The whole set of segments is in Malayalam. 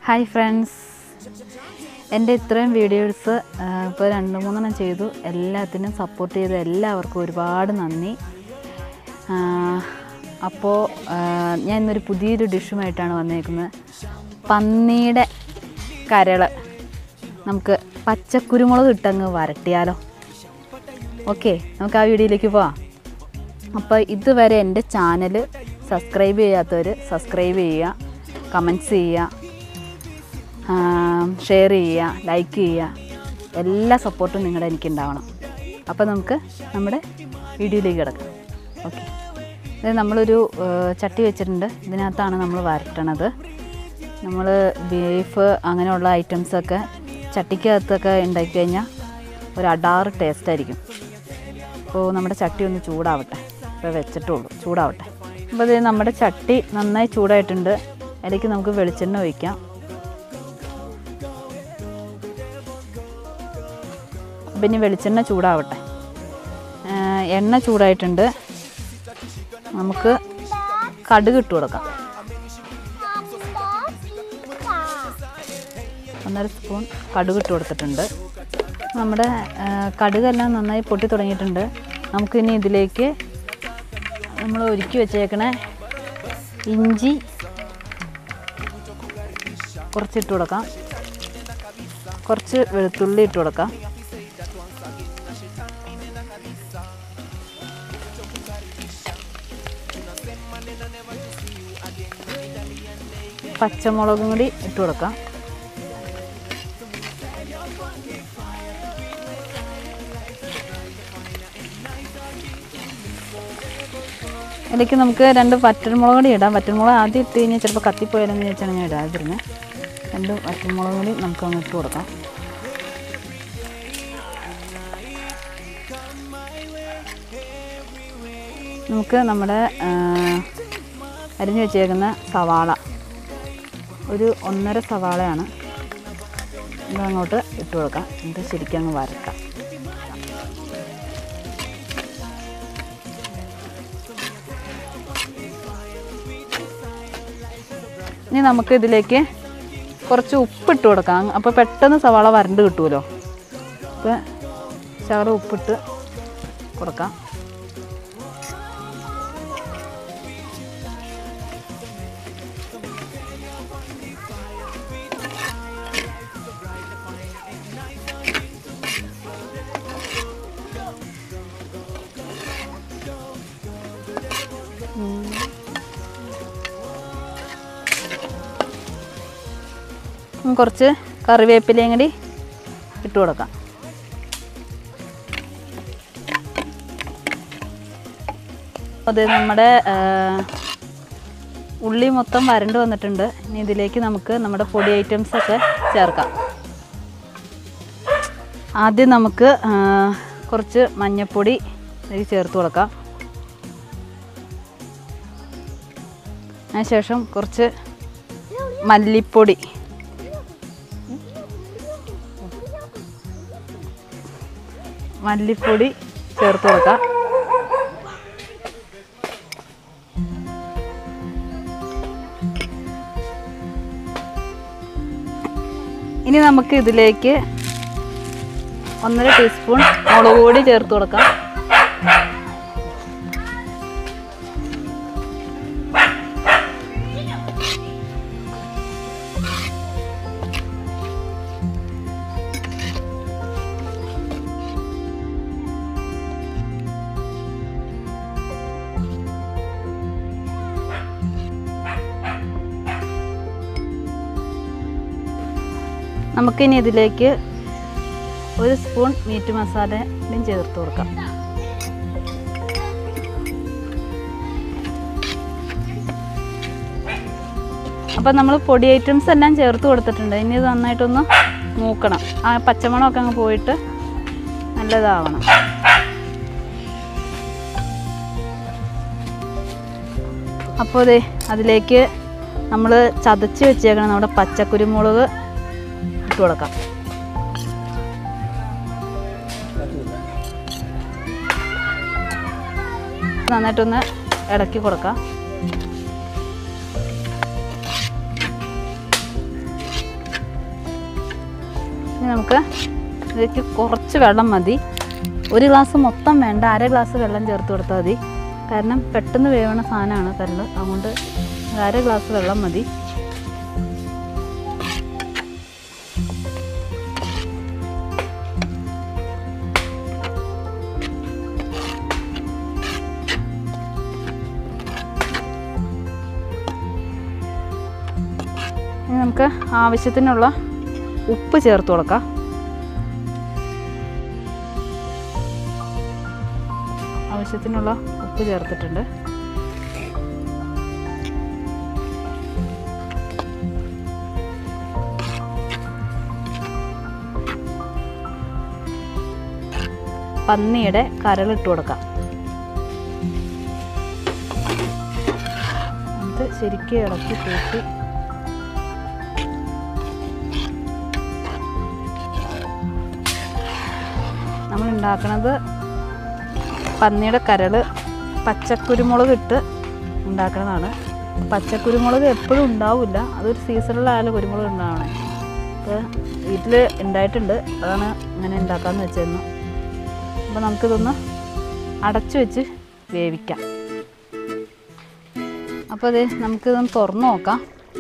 Hi friends, എൻ്റെ ഇത്രയും വീഡിയോസ് ഇപ്പോൾ 2-3 ചെയ്തു. എല്ലാത്തിനും സപ്പോർട്ട് ചെയ്ത എല്ലാവർക്കും ഒരുപാട് നന്ദി. അപ്പോൾ ഞാൻ ഇന്നൊരു പുതിയൊരു ഡിഷുമായിട്ടാണ് വന്നേക്കുന്നത്. പന്നിയുടെ കരൾ നമുക്ക് പച്ചക്കുരുമുളക് ഇട്ടങ്ങ് വരട്ടിയാലോ. ഓക്കെ, നമുക്ക് ആ വീഡിയോയിലേക്ക് പോവാം. അപ്പോൾ ഇതുവരെ എൻ്റെ ചാനൽ സബ്സ്ക്രൈബ് ചെയ്യാത്തവർ സബ്സ്ക്രൈബ് ചെയ്യുക, കമൻറ്റ്സ് ചെയ്യുക, ഷെയർ ചെയ്യുക, ലൈക്ക് ചെയ്യുക. എല്ലാ സപ്പോർട്ടും നിങ്ങളുടെ എനിക്കുണ്ടാവണം. അപ്പോൾ നമുക്ക് നമ്മുടെ വീഡിയോയിലേക്ക് കിടക്കാം. ഓക്കെ, ഇത് നമ്മളൊരു ചട്ടി വെച്ചിട്ടുണ്ട്. ഇതിനകത്താണ് നമ്മൾ വരട്ടണത്. നമ്മൾ ബീഫ് അങ്ങനെയുള്ള ഐറ്റംസൊക്കെ ചട്ടിക്കകത്തൊക്കെ ഉണ്ടാക്കി കഴിഞ്ഞാൽ ഒരു അടാറ് ടേസ്റ്റായിരിക്കും. അപ്പോൾ നമ്മുടെ ചട്ടി ഒന്ന് ചൂടാവട്ടെ. ഇപ്പോൾ വെച്ചിട്ടുള്ളൂ, ചൂടാവട്ടെ. അപ്പോൾ ഇത് നമ്മുടെ ചട്ടി നന്നായി ചൂടായിട്ടുണ്ട്. അതിലേക്ക് നമുക്ക് വെളിച്ചെണ്ണ ഒഴിക്കാം. പിന്നെ വെളിച്ചെണ്ണ ചൂടാവട്ടെ. എണ്ണ ചൂടായിട്ടുണ്ട്. നമുക്ക് കടുക് ഇട്ട് കൊടുക്കാം. 1.5 സ്പൂൺ കടുക് ഇട്ട് കൊടുത്തിട്ടുണ്ട്. നമ്മുടെ കടുകെല്ലാം നന്നായി പൊട്ടി തുടങ്ങിയിട്ടുണ്ട്. നമുക്കിനി ഇതിലേക്ക് നമ്മൾ ഒരുക്കി വെച്ചേക്കണ ഇഞ്ചി കുറച്ചിട്ട് കൊടുക്കാം. കുറച്ച് വെളുത്തുള്ളി ഇട്ട് കൊടുക്കാം. പച്ചമുളകും കൂടി ഇട്ട് കൊടുക്കാം. ഇതിലേക്ക് നമുക്ക് 2 വറ്റൽമുളക് കൂടി ഇടാം. വറ്റൽമുളക് ആദ്യം ഇട്ട് കഴിഞ്ഞാൽ ചിലപ്പോൾ കത്തിപ്പോയാലെന്ന് ചോദിച്ചാണ് ഞാൻ ഇടാതിരുന്നത്. 2 വറ്റൽമുളക് കൂടി നമുക്കങ്ങ് ഇട്ട് കൊടുക്കാം. നമുക്ക് നമ്മുടെ അരിഞ്ഞു വെച്ചേക്കുന്ന സവാള, ഒരു 1.5 സവാളയാണ്, ഇതങ്ങോട്ട് ഇട്ട് കൊടുക്കാം. ഇത് ശരിക്കും അങ്ങ് വരട്ടാം. ഇനി നമുക്ക് ഇതിലേക്ക് കുറച്ച് ഉപ്പിട്ട് കൊടുക്കാം. അപ്പോൾ പെട്ടെന്ന് സവാള വരണ്ട് കിട്ടുമല്ലോ. അപ്പോൾ ശകലം ഉപ്പിട്ട് കൊടുക്കാം. കുറച്ച് കറിവേപ്പിലയും കൂടി ഇട്ട് കൊടുക്കാം. അത് നമ്മുടെ ഉള്ളി മൊത്തം വരണ്ട് വന്നിട്ടുണ്ട്. ഇനി ഇതിലേക്ക് നമുക്ക് നമ്മുടെ പൊടി ഐറ്റംസൊക്കെ ചേർക്കാം. ആദ്യം നമുക്ക് കുറച്ച് മഞ്ഞൾപ്പൊടി ഇതിലേക്ക് ചേർത്ത് കൊടുക്കാം. അതിനുശേഷം കുറച്ച് മല്ലിപ്പൊടി, ചേർത്ത് കൊടുക്കാം. ഇനി നമുക്ക് ഇതിലേക്ക് 1.5 ടീസ്പൂൺ മുളക് പൊടി ചേർത്ത് കൊടുക്കാം. നമുക്കിനി ഇതിലേക്ക് 1 സ്പൂൺ മീറ്റ് മസാലയും ചേർത്ത് കൊടുക്കാം. അപ്പം നമ്മൾ പൊടി ഐറ്റംസ് എല്ലാം ചേർത്ത് കൊടുത്തിട്ടുണ്ട്. ഇനി ഇത് നന്നായിട്ടൊന്ന് മൂക്കണം. ആ പച്ചമണമൊക്കെ അങ്ങ് പോയിട്ട് നല്ലതാവണം. അപ്പോൾ ദേ അതിലേക്ക് നമ്മൾ ചതച്ച് വെച്ചേക്കണം നമ്മുടെ പച്ചക്കുരുമുളക് ഇട്ട് കൊടുക്കാം. നന്നായിട്ടൊന്ന് ഇളക്കി കൊടുക്കാം. ഇനി നമുക്ക് ഇതിലേക്ക് കുറച്ച് വെള്ളം മതി. ഒരു ഗ്ലാസ് മൊത്തം വേണ്ട, അര ഗ്ലാസ് വെള്ളം ചേർത്ത് കൊടുത്താൽ മതി. കാരണം പെട്ടെന്ന് വേവണ സാധനമാണ് കരൾ, അതുകൊണ്ട് അര ഗ്ലാസ് വെള്ളം മതി. ഇനി നമുക്ക് ആവശ്യത്തിനുള്ള ഉപ്പ് ചേർത്ത് കൊടുക്കാം. ആവശ്യത്തിനുള്ള ഉപ്പ് ചേർത്തിട്ടുണ്ട്. പന്നിയുടെ കരളിട്ട് കൊടുക്കാം. അത് ശരിക്കും ഇളക്കി കൂട്ടി നമ്മൾ ഉണ്ടാക്കുന്നത് പന്നിയുടെ കരൾ പച്ചക്കുരുമുളക് ഇട്ട് ഉണ്ടാക്കുന്നതാണ്. പച്ചക്കുരുമുളക് എപ്പോഴും ഉണ്ടാവില്ല, അതൊരു സീസണിലായാലും കുരുമുളക് ഉണ്ടാവണേ. അപ്പോൾ വീട്ടിൽ ഉണ്ടായിട്ടുണ്ട്, അതാണ് ഇങ്ങനെ ഉണ്ടാക്കാമെന്ന് വെച്ചിരുന്നു. അപ്പോൾ നമുക്കിതൊന്ന് അടച്ചു വെച്ച് വേവിക്കാം. അപ്പോൾ അത് നമുക്കിതൊന്ന് തുറന്ന് നോക്കാം.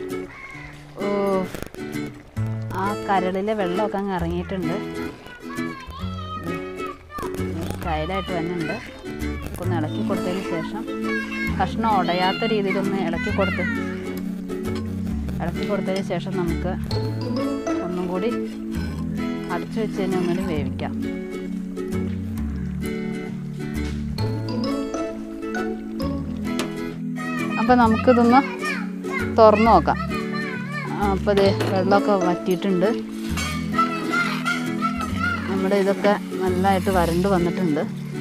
ആ കരളിലെ വെള്ളമൊക്കെ അങ്ങ് ഇറങ്ങിയിട്ടുണ്ട്, സ്റ്റൈലായിട്ട് വന്നിട്ടുണ്ട്. ഒന്ന് ഇളക്കി കൊടുത്തതിന് ശേഷം കഷ്ണം ഉടയാത്ത രീതിയിലൊന്ന് ഇളക്കി കൊടുത്തതിന് ശേഷം നമുക്ക് ഒന്നും കൂടി അടച്ചു വെച്ചതിന് ഒന്നിനും വേവിക്കാം. അപ്പോൾ നമുക്കിതൊന്ന് തുറന്ന് നോക്കാം. അപ്പോൾ ഇത് വെള്ളമൊക്കെ വറ്റിയിട്ടുണ്ട്, നമ്മുടെ ഇതൊക്കെ നല്ലതായിട്ട് വരണ്ട് വന്നിട്ടുണ്ട്.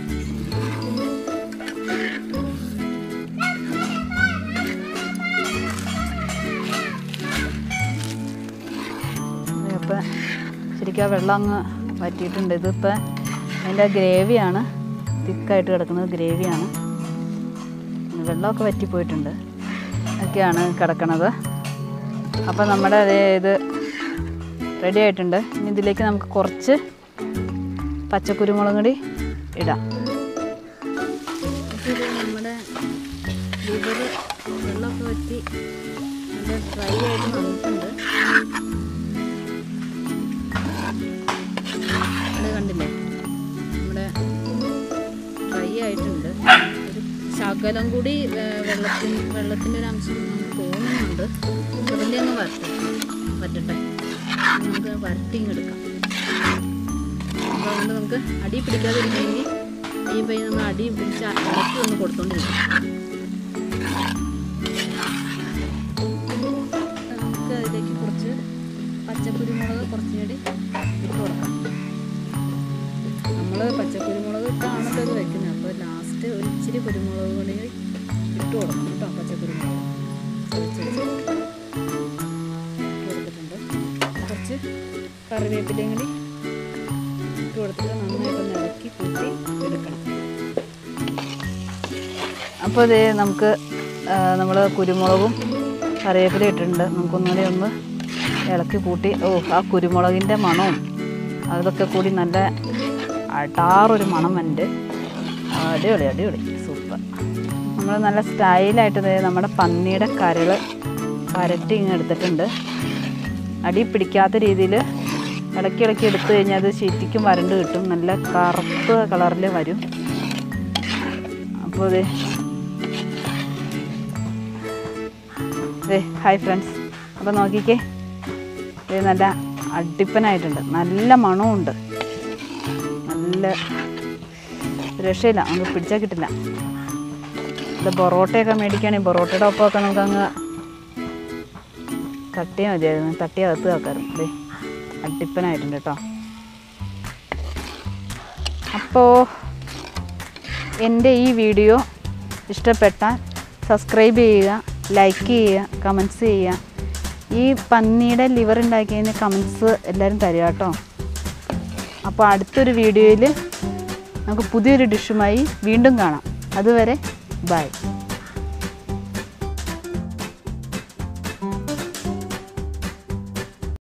ഇപ്പം ശരിക്കും ആ വെള്ളം അങ്ങ് വറ്റിയിട്ടുണ്ട്. ഇതിപ്പോൾ അതിൻ്റെ ഗ്രേവിയാണ്, തിക്കായിട്ട് കിടക്കുന്നത് ഗ്രേവിയാണ്. വെള്ളമൊക്കെ വറ്റിപ്പോയിട്ടുണ്ട്, ഒക്കെയാണ് കിടക്കണത്. അപ്പോൾ നമ്മുടെ ഇത് റെഡി ആയിട്ടുണ്ട്. ഇനി ഇതിലേക്ക് നമുക്ക് കുറച്ച് പച്ചക്കുരുമുളക് കൂടി ഇടാം. ഇത് നമ്മുടെ ലിവർ വെള്ളമൊക്കെ വറ്റി നല്ല ഡ്രൈ ആയിട്ട് വന്നിട്ടുണ്ട്. അത് കണ്ടില്ലേ, നമ്മുടെ ഡ്രൈ ആയിട്ടുണ്ട്. ഒരു ശകലം കൂടി വെള്ളത്തിൻ്റെ ഒരു അംശം നമുക്ക് തോന്നുന്നുണ്ട്. അതിൻ്റെ അങ്ങ് വരട്ടെ, നമുക്ക് വരട്ടിങ്ങെടുക്കാം. അപ്പോൾ അതുകൊണ്ട് നമുക്ക് അടി പിടിക്കാതിരിക്കണമെങ്കിൽ ഈ പൈ നമ്മൾ അടി പിടിച്ച് ഇളക്കി ഒന്ന് കൊടുത്തോണ്ടിരിക്കും. നമുക്ക് അതിലേക്ക് കുറച്ച് പച്ചക്കുരുമുളക് കുറച്ചുകൂടി ഇട്ട് കൊടുക്കാം. നമ്മൾ പച്ചക്കുരുമുളക് ഇട്ടാണല്ലോ ഇത് വയ്ക്കുന്നത്, അപ്പോൾ ലാസ്റ്റ് ഒരു ഇച്ചിരി കുരുമുളക് കൂടി ഇട്ട് കൊടുക്കണം കേട്ടോ. പച്ചക്കുരുമുളക് കൊടുത്തിട്ടുണ്ട്. കുറച്ച് കറിവേപ്പിലയും കൂടി ഇട്ട് കൊടുത്തിട്ട് നന്നായിട്ടൊന്ന് ഇളക്കി കൂട്ടി എടുക്കണം. അപ്പോൾ ഇത് നമുക്ക് നമ്മൾ കുരുമുളകും കറിവേപ്പിലയും ഇട്ടിട്ടുണ്ട്. നമുക്കൊന്നുകൂടി ഒന്ന് ഇളക്കി കൂട്ടി, ആ കുരുമുളകിൻ്റെ മണവും അതൊക്കെ കൂടി നല്ല അടാറൊരു മണം ഉണ്ട്. അടിപൊളി സൂപ്പർ. നമ്മൾ നല്ല സ്റ്റൈലായിട്ട് നമ്മുടെ പന്നിയുടെ കരൾ വരട്ടി ഇങ്ങനെ എടുത്തിട്ടുണ്ട്. അടി പിടിക്കാത്ത രീതിയിൽ ഇളക്കി എടുത്തു കഴിഞ്ഞാൽ അത് ശരിക്കും വരണ്ട് കിട്ടും, നല്ല കറുപ്പ് കളറിൽ വരും. അപ്പോൾ ഹായ് ഫ്രണ്ട്സ്, അപ്പോൾ നോക്കിക്കേ, ഇത് നല്ല അടിപ്പനായിട്ടുണ്ട്, നല്ല മണമുണ്ട്, നല്ല രക്ഷയില്ല, നമുക്ക് പിടിച്ചാൽ കിട്ടില്ല. ഇത് പൊറോട്ടയൊക്കെ മേടിക്കുകയാണെങ്കിൽ പൊറോട്ടയുടെ ഒപ്പമൊക്കെ നമുക്കങ്ങ് തട്ടിയാൽ മതിയായിരുന്നു, തട്ടിയകത്ത് വെക്കാറും. അതെ, അടിപ്പനായിട്ടുണ്ട് കേട്ടോ. അപ്പോൾ എൻ്റെ ഈ വീഡിയോ ഇഷ്ടപ്പെട്ടാൽ സബ്സ്ക്രൈബ് ചെയ്യുക, ലൈക്ക് ചെയ്യുക, കമൻറ്റ്സ് ചെയ്യുക. ഈ പന്നിയുടെ ലിവർ ഉണ്ടാക്കിയതിന് കമൻറ്റ്സ് എല്ലാവരും തരിക കേട്ടോ. അപ്പോൾ അടുത്തൊരു വീഡിയോയിൽ നമുക്ക് പുതിയൊരു ഡിഷുമായി വീണ്ടും കാണാം. അതുവരെ ബൈ.